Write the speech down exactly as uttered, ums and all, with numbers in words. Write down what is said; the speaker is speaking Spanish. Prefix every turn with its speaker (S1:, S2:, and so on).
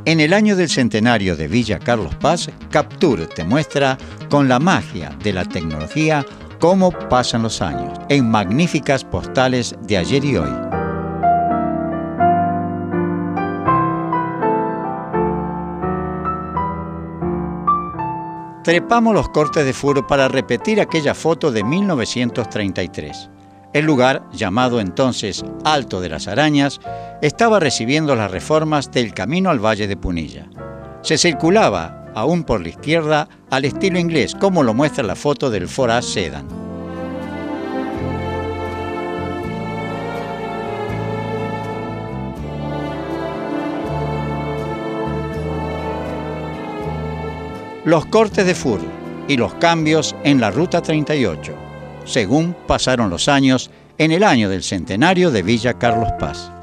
S1: En el año del centenario de Villa Carlos Paz, Captur te muestra con la magia de la tecnología cómo pasan los años, en magníficas postales de ayer y hoy. Trepamos los cortes de furo para repetir aquella foto de mil novecientos treinta y tres. El lugar, llamado entonces Alto de las Arañas, estaba recibiendo las reformas del camino al Valle de Punilla. Se circulaba, aún por la izquierda, al estilo inglés, como lo muestra la foto del Ford A Sedan. Los cortes de furo y los cambios en la Ruta treinta y ocho, según pasaron los años en el año del centenario de Villa Carlos Paz.